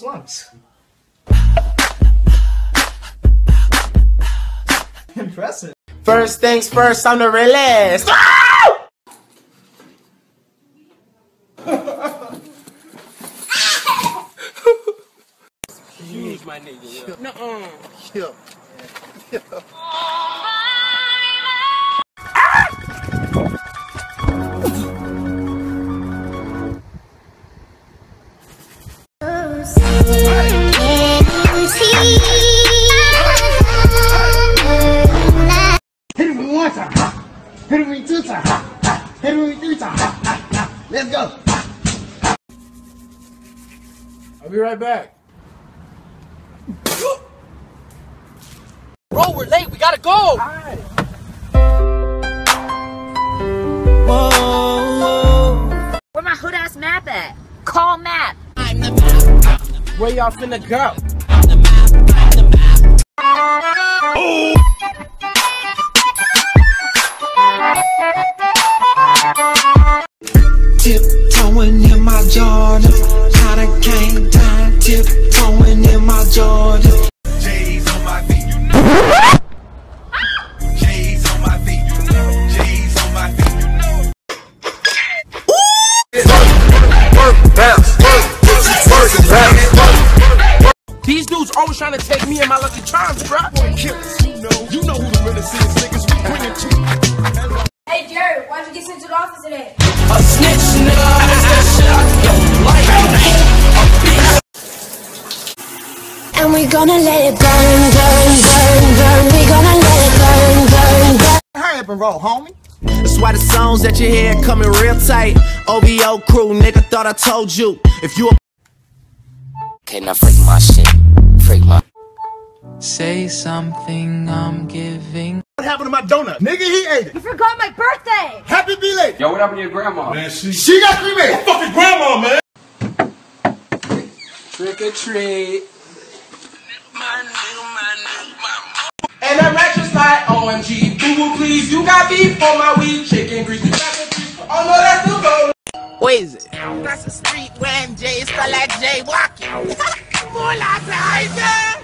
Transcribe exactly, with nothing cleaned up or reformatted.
lungs. Impressive. First things first, I'm the realest. Huge, my nigga. Nuh-uh. Yeah. Yeah. Hit me one time, hit me two times, hit me three times. Let's go. I'll be right back. Bro, we're late. We gotta go. All right. Whoa. Where my hood ass map at? Call map. I'm the map. Where y'all finna go? I'm the map. I'm the map. Oh. Tiptoeing in my Jordan, kinda came time. Tiptoeing in my Jordan. J's on my feet, you know. J's on my feet, you know. J's on my feet, you know. Work, bounce, work, bounce, work. These dudes always trying to take me and my Lucky Charms, bro. Killers, you know, you know who the realest is, niggas. We bring it to. Hey Jared, why'd you get sent to the office today? A snitch, nigga. That's that shit I don't like. And we gonna let it burn, burn, burn, burn. We gonna let it burn, burn, burn. Hurry up and roll, homie. That's why the songs that you hear coming real tight. O V O crew, nigga, thought I told you. If you a Okay, now freak my shit. Freak my. say something, I'm giving. What happened to my donut? Nigga, he ate it. You forgot my birthday! Happy belated. Yo, what happened to your grandma? Man, she, She got cremated. fucking grandma, man. Trick or treat. And that ratchet slide, O M G, boo boo please, you got beef for my weed, chicken grease, you got the beef. Oh no, that's the goal. What is it? That's the street when Jay is like Jay walking. More like